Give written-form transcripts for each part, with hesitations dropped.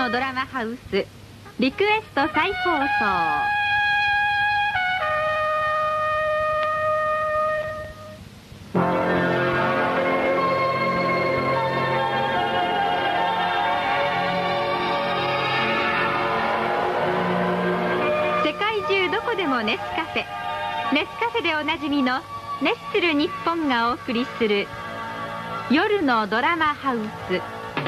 のドラマハウスリクエスト再放送。世界中どこでもネスカフェ、ネスカフェでおなじみのネッスル日本がお送りする夜のドラマハウス。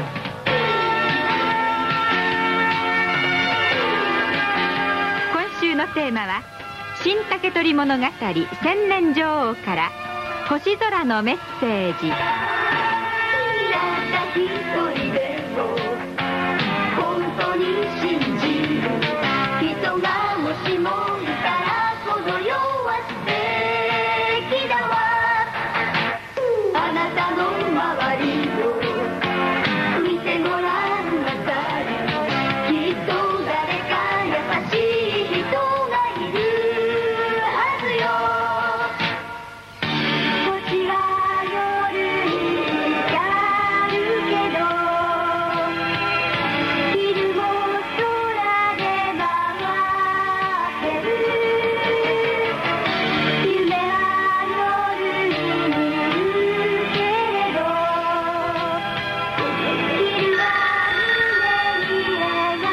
今週のテーマは新竹取物語千年女王から星空のメッセージ。本当に信じる人がもしもいたらこの世は素敵だわ。あなたの周りを見てごらんなさい。きっと誰か優しい人がいるはずよ。星は夜に光るけど昼も空で回ってる。夢は夜に見るけれど昼は夢に描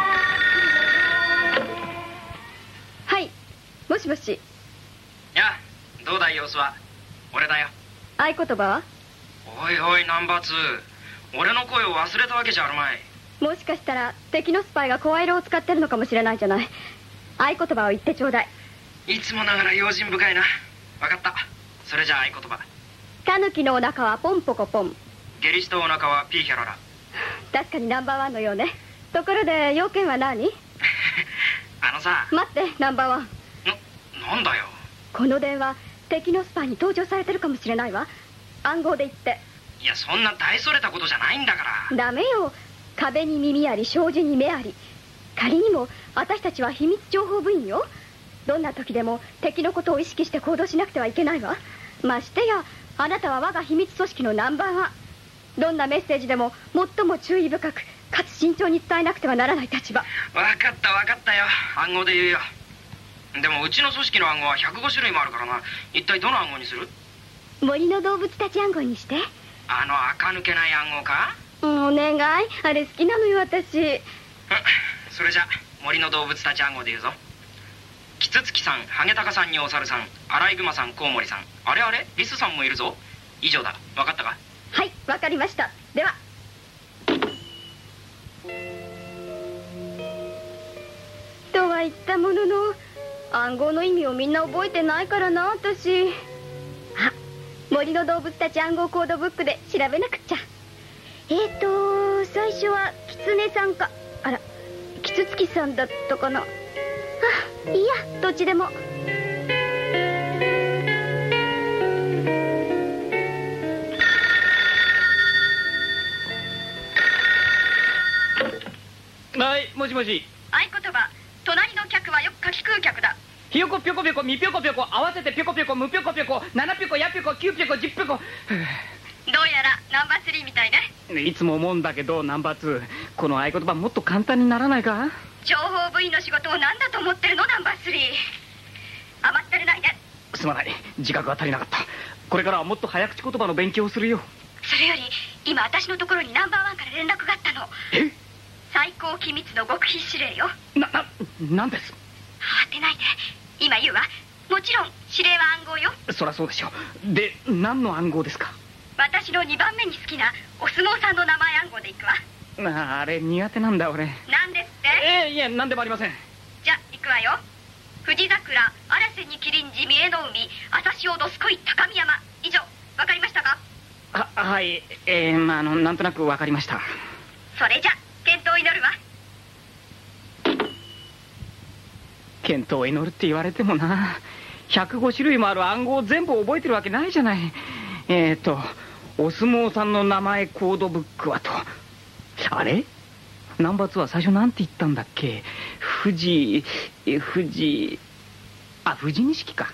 く。はい、もしもし。 やあ、どうだい様子は。俺だよ。 合言葉は？ おいおいナンバー2、俺の声を忘れたわけじゃあるまい。 もしかしたら敵のスパイが声色を使ってるのかもしれないじゃない。合言葉を言ってちょうだい。 いつもながら用心深いな。分かった。それじゃあ合言葉。 タヌキのお腹はポンポコポン。 ゲリシとお腹はピーヒャララ。 確かにナンバーワンのようね。ところで要件は何？ あのさ。 待って、ナンバーワン。 なんだよ。 この電話敵のスパイに登場されてるかもしれないわ。暗号で言って。 いや、そんな大それたことじゃないんだから。 ダメよ。壁に耳あり障子に目あり。仮にも私たちは秘密情報部員よ。どんな時でも敵のことを意識して行動しなくてはいけないわ。ましてやあなたは我が秘密組織のナンバーワン。どんなメッセージでも最も注意深くかつ慎重に伝えなくてはならない立場。 分かった分かったよ。暗号で言うよ。でもうちの組織の暗号は105種類もあるからな。一体どの暗号にする？ 森の動物たち暗号にして。 あの垢抜けない暗号か？ お願い、あれ好きなのよ私。 それじゃ森の動物たち暗号で言うぞ。キツツキさん、ハゲタカさんにお猿さん、アライグマさん、コウモリさん、あれあれリスさんもいるぞ。以上だ。分かったか？ はい、分かりました。では。とは言ったものの暗号の意味をみんな覚えてないからな私。あ、森の動物たち暗号コードブックで調べなくっちゃ。最初はキツネさんか、あらキツツキさんだったかな。あ、いいや、どっちでも。 はい、もしもし。 合言葉、隣の客はよく柿食う客だ。 ひよこぴょこぴょこみぴょこぴょこ合わせてぴょこぴょこむぴょこぴょこ7ぴょこやぴょこ9ぴょこ10ぴょこ。 どうやらナンバー3みたいね。 いつも思うんだけどナンバー2、この合言葉もっと簡単にならないか？ 情報部員の仕事を何だと思ってるのナンバー3。甘ったれないね。 すまない、自覚が足りなかった。これからはもっと早口言葉の勉強をするよ。 それより今私のところにナンバーワンから連絡があったの。 え？ 最高機密の極秘指令よ。 なんです？ 慌てないで、今言うわ。もちろん指令は暗号よ。 そりゃそうでしょう。で、何の暗号ですか？ 私の2番目に好きなお相撲さんの名前暗号でいくわ。 あれ苦手なんだ俺。 なんですって？ いや、なんでもありません。 じゃあ行くわよ。富士桜、荒瀬に麒麟寺、三重の海、朝潮どすこい、高見山。以上、わかりましたか？ はい、なんとなくわかりました。 それじゃ健闘を祈るわ。 健闘を祈るって言われてもな、105種類もある暗号を全部覚えてるわけないじゃない。お相撲さんの名前コードブックはと。あれ？ナンバー2は最初なんて言ったんだっけ？富士錦か。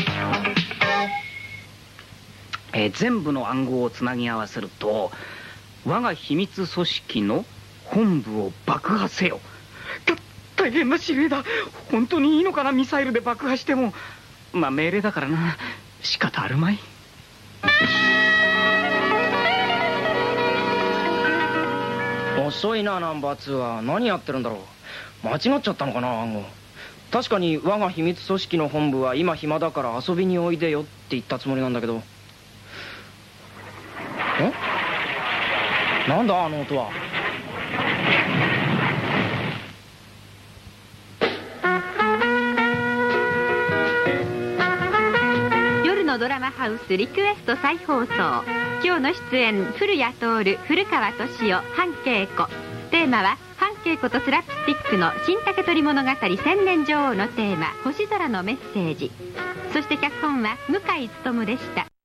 全部の暗号をつなぎ合わせると我が秘密組織の本部を爆破せよ。大変な指令だ。本当にいいのかな、ミサイルで爆破しても。まあ命令だからな、仕方あるまい。 遅いな、ナンバー2は。何やってるんだろう。間違っちゃったのかな、暗号。確かに我が秘密組織の本部は今暇だから遊びにおいでよって言ったつもりなんだけど。なんだあの音は。 夜のドラマハウスリクエスト再放送。今日の出演、古谷徹、古川敏夫、半恵子。テーマは半恵子とスラップスティックの新竹取物語千年女王のテーマ、星空のメッセージ。そして脚本は向井理でした。